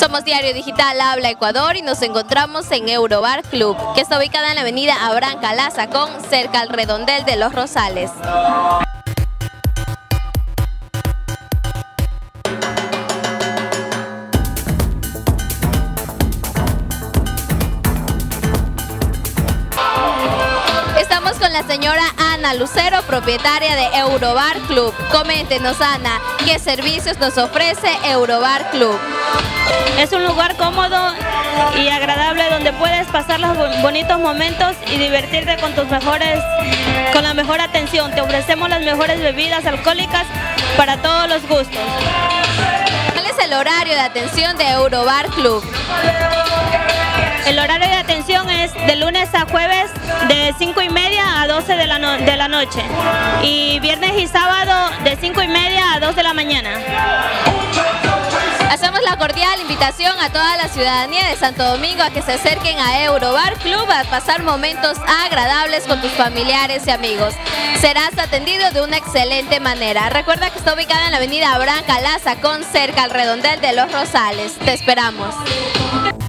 Somos Diario Digital Habla Ecuador y nos encontramos en Eurobar Club, que está ubicada en la avenida Abraham Calazacón, cerca al redondel de Los Rosales. Estamos con la señora Ana Lucero, propietaria de Eurobar Club. Coméntenos, Ana, ¿qué servicios nos ofrece Eurobar Club? Es un lugar cómodo y agradable donde puedes pasar los bonitos momentos y divertirte con con la mejor atención. Te ofrecemos las mejores bebidas alcohólicas para todos los gustos. ¿Cuál es el horario de atención de Eurobar Club? El horario de atención es de lunes a jueves de 5:30 a 12 de la noche y viernes y sábado de 5:30 a 2 de la mañana. Hacemos la cordial invitación a toda la ciudadanía de Santo Domingo a que se acerquen a Eurobar Club a pasar momentos agradables con tus familiares y amigos. Serás atendido de una excelente manera. Recuerda que está ubicada en la avenida Abraham Calazacón, cerca al redondel de Los Rosales. Te esperamos.